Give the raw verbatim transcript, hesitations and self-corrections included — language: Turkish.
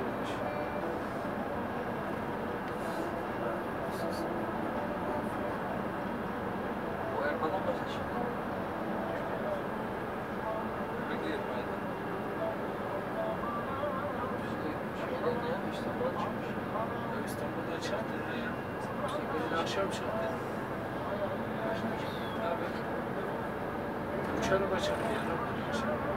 Bu Erman'dan başka şimdi. Hangi Erman'dan? Şeyden ya, İstanbul'dan çıkmış. Ya İstanbul'dan çıktı. sekiz akşam çıktı. Kaçta çıktı? Tabii. Üç araba çıktı ya.